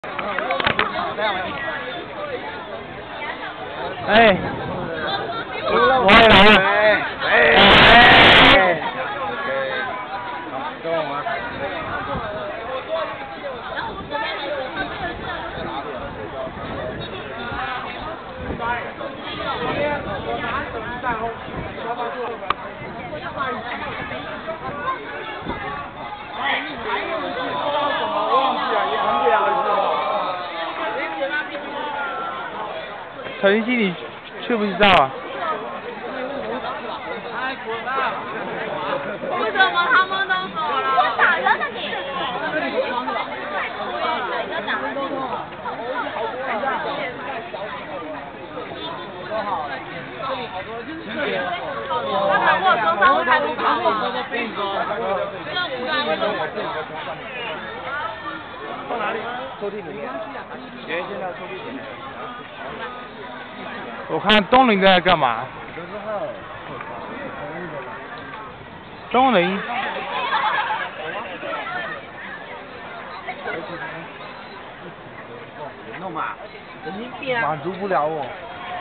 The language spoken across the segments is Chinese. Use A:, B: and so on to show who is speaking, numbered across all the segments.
A: 哎，我也来了。跟我玩。陈曦，你去不知道啊？
B: 为什么他们都走了？我打人了你！太讨厌了，要打人。他打我受伤会开不跑吗？这个无赖为什么？
A: 到哪里？抽屉里面。原先在抽屉里面。我看东林在干嘛？东林。弄嘛，神经病啊！满足不了我。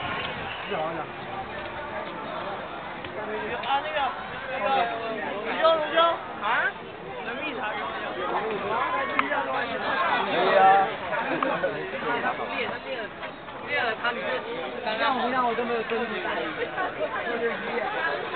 A: 啊，那个，卢兄啊，人民茶有没有？可以啊。练了他女，刚刚我都没有跟你打。